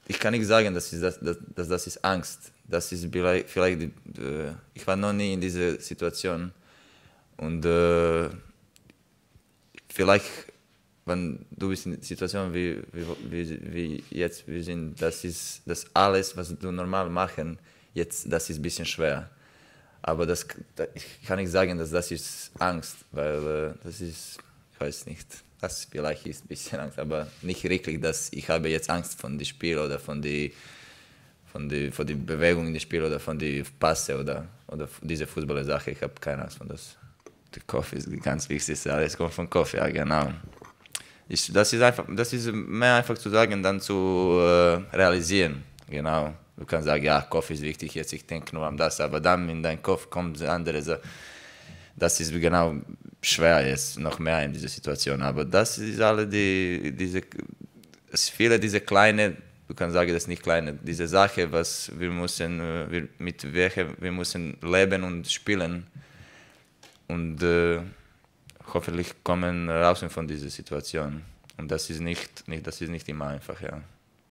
ich kann nicht sagen, dass das ist Angst. Das ist vielleicht ich war noch nie in dieser Situation. Und vielleicht, wenn du bist in einer Situation wie jetzt wir sind, das ist das alles, was du normal machen, jetzt, das ist ein bisschen schwer. Aber ich kann nicht sagen, dass das ist Angst, weil das ist, ich weiß nicht, das vielleicht ist ein bisschen Angst, aber nicht wirklich, dass ich habe jetzt Angst von dem Spiel oder von der Bewegung in dem Spiel oder von der Passe oder diese Fußballer-Sache. Ich habe keine Angst von das. Der Kaffee ist ganz wichtig, alles kommt von Kaffee, ja genau. Das ist mehr einfach zu sagen, dann zu realisieren, genau. Du kannst sagen, ja, Kaffee ist wichtig, jetzt ich denke nur an das, aber dann in deinen Kopf kommt andere Sache. Das ist genau schwer jetzt, noch mehr in dieser Situation. Aber das ist alle viele diese kleine, du kannst sagen, das ist nicht kleine, diese Sache, was mit welcher wir müssen leben und spielen. Und hoffentlich kommen raus von dieser Situation. Und das ist nicht immer einfach, ja.